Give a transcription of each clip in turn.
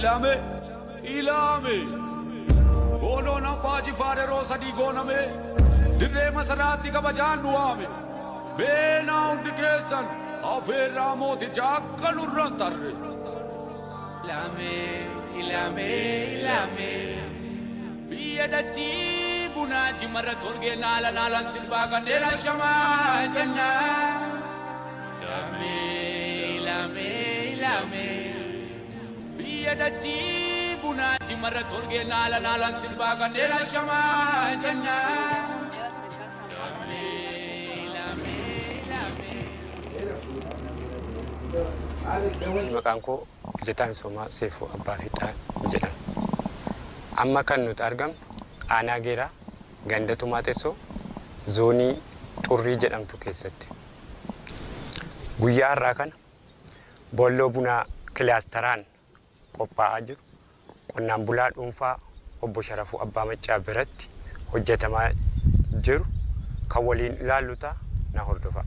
ilame ilame ono na baji fare rosa di goname dire masarati ka bajan nuame bena undikesan afera moti jakkalurran tarre ilame biyadati bunaji maratolge nala silbaga nera shama janna ilame biyadati bunaji maratolge nala silbaga nera shama janna maqaan koo Hojjetaa Misoomaa Seefuu Abbaa Fiixaa jedhama. Amma kan nuti argamnu aanaa Geeraa ganda Tumaaxessoo zoonii Xurrii jedhamtu keessatti. Guyyaa har'aa kana boolloo bunaa kilaasteraan qophaa'aa jiru qonnaan bulaa dhuunfaa obbo Sharafuu Abbaa Maccaa biratti hojjetamaa jiru kan waliin ilaallu ta'a na hordofaa.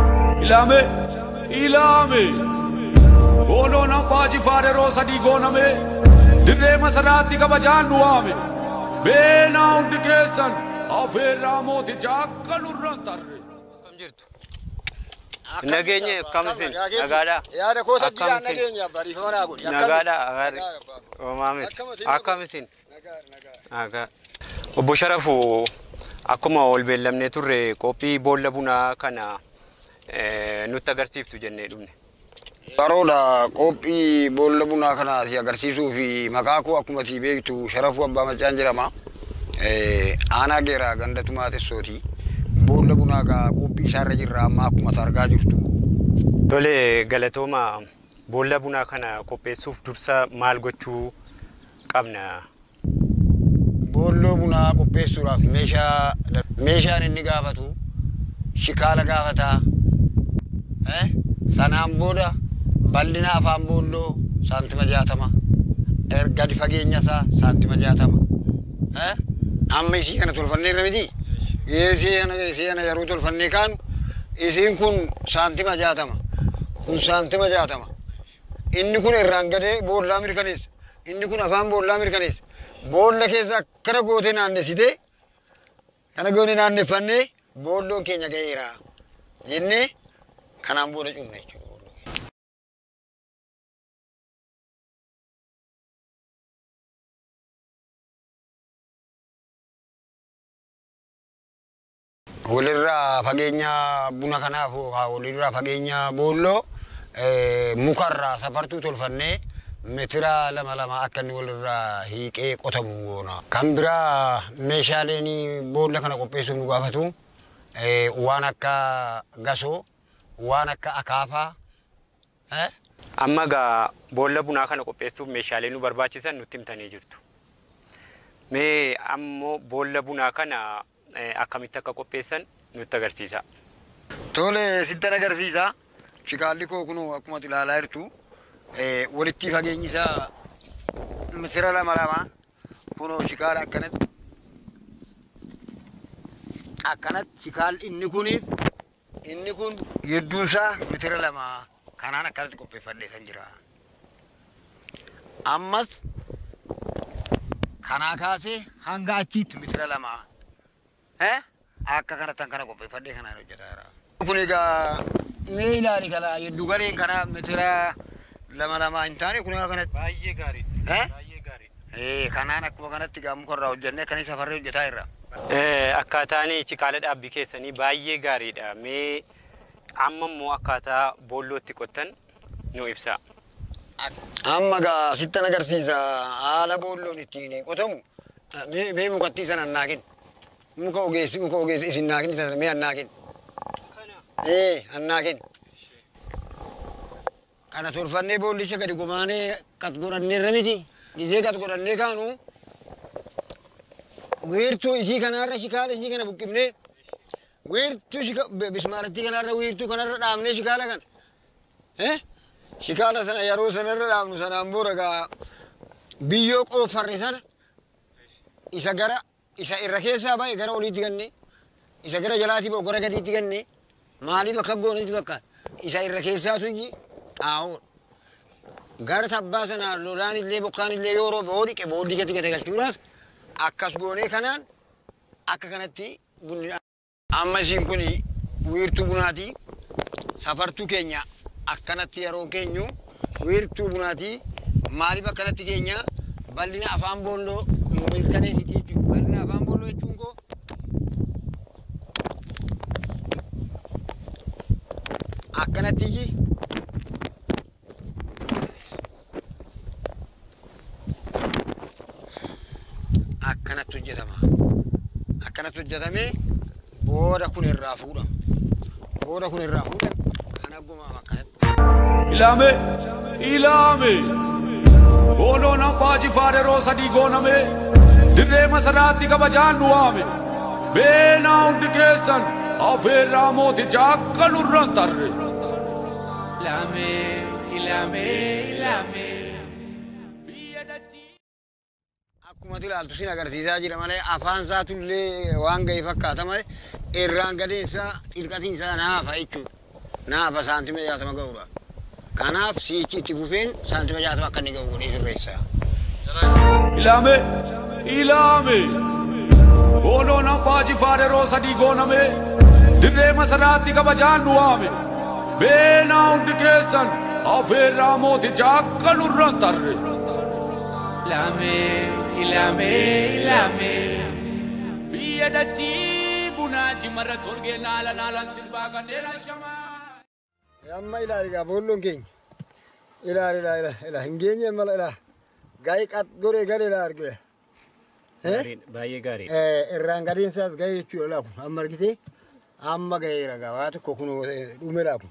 Ilame Ono na baji fare rosa di goname dire masarati ka bajan nuame bena undikesan afera moti jakkalurran tarre Kam jirtu nageenye kamisin nagaadha yaada koota jira nageenya bariifama godhi nagaadha Maamet akkamisin nagaa Obbo Sharafuu akkuma ol beellamnee turre qophii boolla bunaa kana nutti agarsiiftu jennee dhumne. Baroodha qophii boolla bunaa kana si agarsiisuu fi maqaa koo akkuma ati beektu Sharafuu Abbaa Maccaan jedhama. Aanaa Geeraa ganda Tumaaxessooti. Boolla bunaa qophii isaarra jirra amma akkuma argaa jirtu. Tole galatooma boolla bunaa kana qopheessuuf dursa maal gochuu qabna? Boolla bunaa qopheessuudhaaf meeshaan inni gaafatu shikaala gaafataa. Sanaan booda bal'ina afaan boolloo saantima 60 gadi fageenya isaa saantima 60 amma isii kana tolfannee miti isii kana yeroo tolfannee kaanu isiin kun saantima 60 kun saantima 60 inni kun irraan gadee boollaa mirkaneessa inni kun afaan boollaa mirkaneessa boolla keessa akkana gootee naannessitee kana goone naanneffannee boolloon keenya ga'eera jennee kanaan booda cumne jechuudha. Walirraa fageenya buna kanaaf walirraa fageenya boolloo mukarraa safartuu tolfannee meetira 2 akka inni walirraa hiiqee qotamu goona. Kan biraa meeshaaleen boolla kana qopheessuuf nu gaafatu waan akka gasoo waan akka akaafaa. Amma gaa boolla bunaa kana qopheessuuf meeshaalee nu barbaachisan nutti himtanii jirtu. Mee ammoo boolla bunaa kana akkamitti akka qopheessan nutti agarsiisa. Tole sittan agarsiisa. Shikaalli koo kun akkuma ilaalaa jirtu walitti fageenyi isaa meetira 2 kunoo shikaala akkanatti shikaal inni kun hedduun isaa meetira 2 kanaan akkanatti qopheeffadhee kan jira. Ammas kanaa kaasee hanga achiitti meetira 2 akka kanatti kana qopheeffadhee kanaan hojjetaa jira. Kun egaa mee ilaali kala hedduu gareen kana meetira 2 hin taane kun kanatti baay'ee gaarii. Baay'ee gaarii. Kanaan akkuma kanatti gaa mukarraa hojjennee kan safarree hojjetaa jirra. Akkaataan shikaala dhaabbii keessanii baay'ee gaariidha. Mee amma immoo akkaataa boollootti qottan nu ibsa. Amma gaa sittan agarsiisa haala boolloon ittiin qotamu. Mee mukattii sana annaakin. Muka ogeessi isin naakin sana mee annaakin. Annaakin. Kana tolfannee boollicha gadi gomaanee qat godhanneerra miti. Gisee qat godhannee kaanu weertuu isii kanarra shikaala isii kana buqqifnee weertuu bismaarattii kanarra weertuu kanarra dhaabnee shikaala kana. Shikaala sana yeroo sanarra dhaabnu sanaan booda gaa biyyoo qoofarre sana isa irra keessaa baay'ee gara oliitti ganne isa gara jalaatti ba'u gara gadiitti ganne maaliif akka goonitti bakka isa irra keessaatu xaa'oo gara tabbaa sanaa lolaan illee bokkaan illee yoo roobe boodii gati galchuudhaaf akkas goonee kanaan akka kanatti bunni amma isiin kun wiirtuu bunaati safartuu keenya akkanatti yeroo keenyu wiirtuu bunaati maaliif akkanatti keenya bal'ina afaan boolloo mirkaneessiti jechuudha bal'ina afaan boolloo jechuun koo akkanatti akkanatti hojjetama akkanatti hojjetamee booda kun irraa fuudhama kana gumaama akkanatti ilame boolona baaji faare roosadi gooname dirree masaraatti kabajaan du'aame beenaa hundi keessan afeerraa mooticha akka lurran tarre ilame akkuma ilaaltu sin agarsiisaa jira malee afaan isaatullee waan ga'e fakkaata malee irraan gadeensaa ilqatiin isaa naafa jechuudha naafa saantima 60 ga'uudha kanaaf siichi itti fufeen saantima 60 akka inni ga'u godhee sirreessaa. ilame boolona baaji faare roosadi gooname dirree masaraatti kabajaan du'aame beenaa hundi keessan afeerraa mooticha akka lurran tarre ilame biyya dachii bunaaji marra tolgee naalan sirbaa kanneen alshamaa. Amma ilaali boolloon keenya ilaali hin geenye mala gaa'ii qat goree galee argina. Baay'ee gaarii. Irraan gadeen isaas ga'ee jechuudha laafu amma argitee amma ga'eera gabaa tokko kun dhume laafu.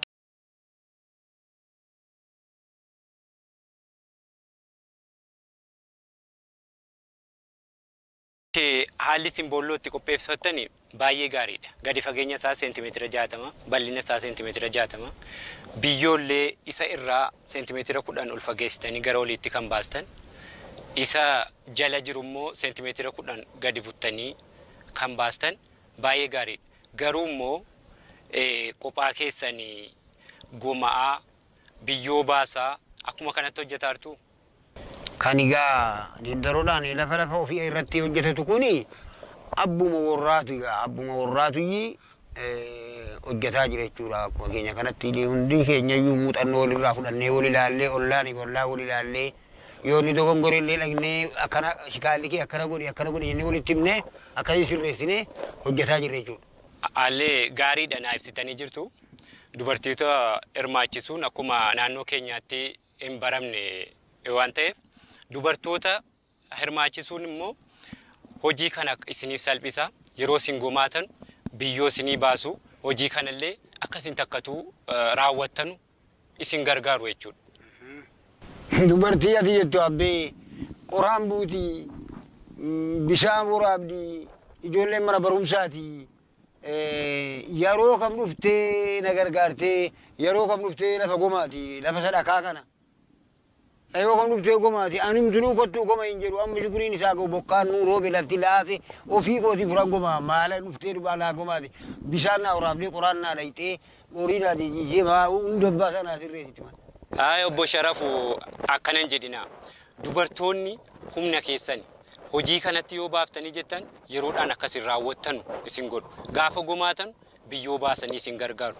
Haalli simboollootti qopheeffatanii baay'ee gaariidha. Gadi fageenya isaa seentimeetira 60, bal'ina isaa seentimeetira 60, biyyoollee isa irraa seentimeetira 10 ol fageessitanii gara oliitti kan baastan, isa jala jiru immoo seentimeetira 10 gadi buttanii kan baastan baay'ee gaariidha. Garuu immoo qophaa keessanii goma'aa biyyoo baasaa akkuma kanatti hojjetaartu. Kan egaa dindaroodhaan lafa ofii irratti hojjetetu kuni abbuma warraatu hojjetaa jira jechuudha. Akkuma keenya kanatti hundi keenya iyyuu muuxannoo walirraa fudhannee wal ilaallee ollaanii ollaa wal ilaallee yoo inni dogongorellee dhaqnee akkana shikaalli kee akkana godhi jennee walitti himnee akkasii sirreessinee hojjetaa jirra jechuudha. Haallee gaariidha naa ibsitanii jirtu. Dubartoota hirmaachisuun akkuma naannoo keenyaatti hin baramne waan ta'eef dubartoota hirmaachisuun immoo hojii kana isiniif salphisa. Yeroo isin gomaatan biyyoo isinii baasu hojii kanallee akkasiin takkatuu raawwattanu isin gargaaru jechuudha. Dubartii ati jettu abbee qoraan buutii bishaan waraabdii ijoolleen mana barumsaati yeroo kam dhuftee na gargaartee yeroo kam dhuftee lafa gomaati lafa sadaqaa kana. Yoo kan dhuftee gomaati ani mutunuu kottuu goma hin jedhu amma shukuriin isaa ga'u bokkaan nuu roobe lafti laafe ofii kooti furan gomaa maala dhuftee dhubaalaa gomaati bishaan naa waraabdee qoraan naa dhayxee horii naa jijjiiree maa hunda baasaa naa sirreessiti malee. Obbo Sharafu akkanan jedhina dubartoonni humna keessan hojii kanatti yoo baaftanii jettan yeroodhaan akkasin raawwattanu isin godhu gaafa gomaatan biyyoo baasanii isin gargaaru.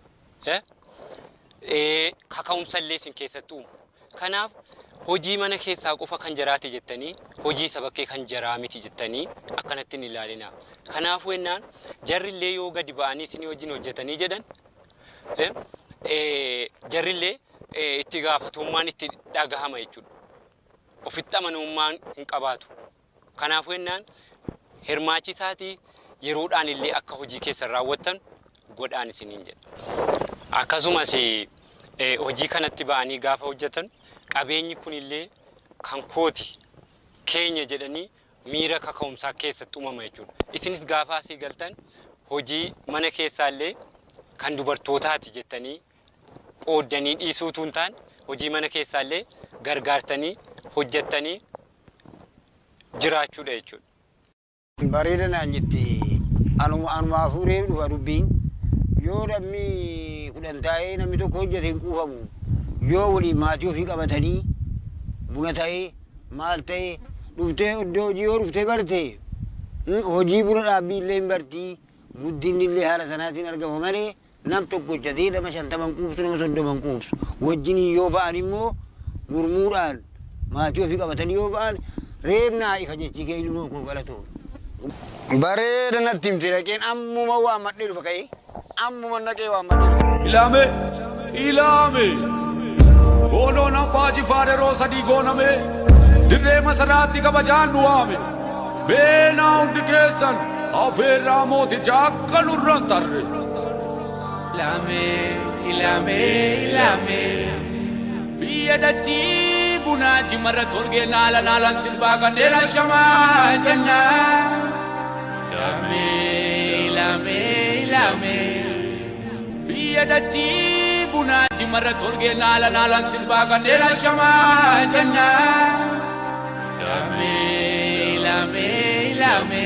Kaka'umsallee isin keessatti uumu. Kanaaf hojii mana keessaa qofa kan jaraate jettanii hojii sabakkee kan jaraa miti jettanii akkanatti hin ilaalina. Kanaaf wennaan jarrillee yoo gadi ba'anii isin hojiin hojjetanii jedhan jarrillee itti gaafatamummaan itti dhagahama jechuudha. Ofitti amanamummaan hin qabaatu. Kanaaf wennaan hirmaachisaati yeroodhaan illee akka hojii keessan raawwattan godhaan isiniin jedha. Akkasumas hojii kanatti ba'anii gaafa hojjetan qabeenyi kunillee kan kooti keenya jedhanii miira kaka'umsaa keessatti uumama jechuudha. Isinis gaafa asii galtan hojii mana keessaallee kan dubartootaati jettanii qooddanii dhiisuutu hin taane hojii mana keessaallee gargaartanii hojjettanii jiraachuudha jechuudha. Bareeda naan jetti anuma afuuree dhufa dubbiin yoo namni kudhan taa'ee namni tokko hojjete hin quufamu yoo wali maatii ofii qabatanii buna ta'ee maal ta'ee dhuftee iddoo hojii yoo dhuftee barte hojii buna dhaabbii illee hin bartii guddinni illee haala sanaatiin argama malee nam tokko hojjetee nama 50 quufsu nama 30 quufsu wajjin yoo ba'an immoo gurmuudhaan maatii ofii qabatanii yoo ba'an reebnaa ifa jechii kee ilmoo koo galatoo bareeda natti himte dhaqeen ammuma waan madhee dhufa ka'ee ammuma naqee waan madhee ilame ilame Ono na baji fare rosa di goname dirre masarati kabajaan nuame beena undi kesan afera moti jakkalu rantarre ilame biya dachi bunaji maratolge nala silba kandela shama janna ilame biya dachi bunaji maratolge nala silba kandela shama janna ilame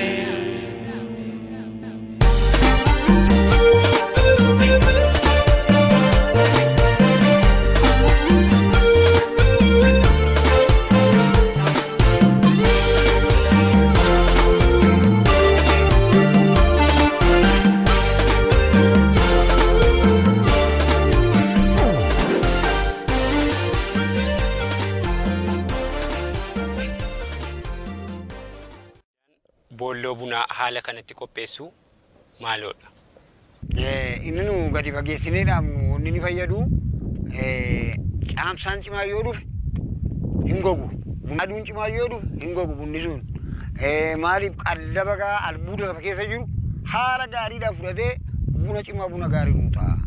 Bollo buna haala kanatti qopheessu maalodha? Inni nu gadi fageessineedhaan wanni ni fayyadu caamsaan cimaa yoo dhufe hin gogu. Aduun cimaa yoo dhufe hin gogu bunni sun. Maaliif qallaba gaa albuuda lafa keessa jiru haala gaariidhaan fudhatee buna cimaa buna gaarii nu ta'a.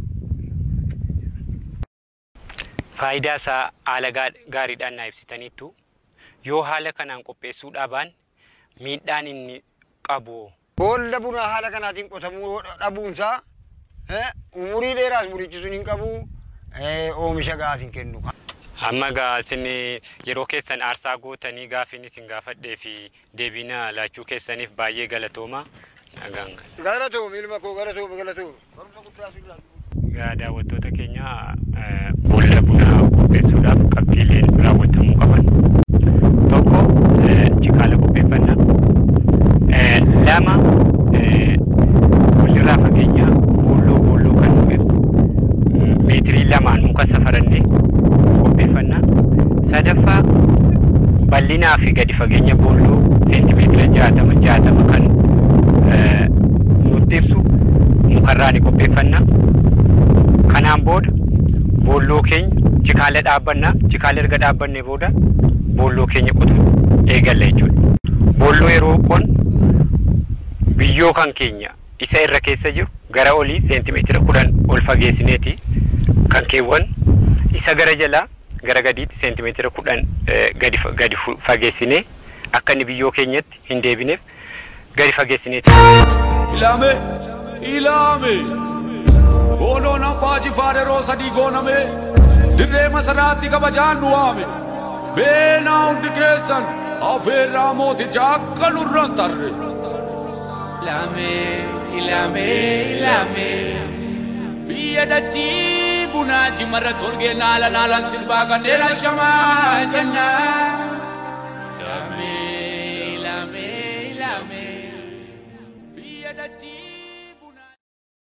Faayidaa isaa haala gaariidhaan na ibsitaniittu yoo haala kanaan qopheessuu dhaabaan miidhaan inni qabu boolla buna haala kanaatiin qotamuu dhabuunsaa umurii dheeraas bunichi sun hin qabu oomisha gaas hin kennu. Amma gaasin yeroo keessan aarsaa gootanii gaaffiin isin gaafadhee fi deebina laachuu keessaniif baay'ee galatooma. Galatooma ilma koo galatooma. Daawwattoota keenya boolla bunaa qopheessuudhaaf qabxiileen raawwatamuu qaban. Tokko jikaala qopheeffannaa. Lama walirraa fageenya boolloo kan nu ibsu meetirii lamaan muka safarannee qopheeffannaa. Sadaffaa bal'inaa fi gadi fageenya boolloo seentimeetira 60 kan nutti ibsu mukarraa ni qopheeffannaa. Kanaan booda boolloo keenya jikaala dhaabbannaa. Jikaala erga dhaabbannee booda boolloo keenya qotuu eegalla jechuudha. Boolloo yeroo qon biyyoo kan keenya isa irra keessa jiru gara olii seentimeetira 10 ol fageessineeti kan keewwan isa gara jalaa gara gadiitti seentimeetira 10 gadi fageessinee akka inni biyyoo keenyatti hin deebineef gadi fageessineeti. Ilame Ono na baji fare rosa di goname dirre masarati kabajaan nuame beena undi kesan afera moti jakkalu rantarre ilame biya dachi bunaji maratolge nala silba kandela shama janna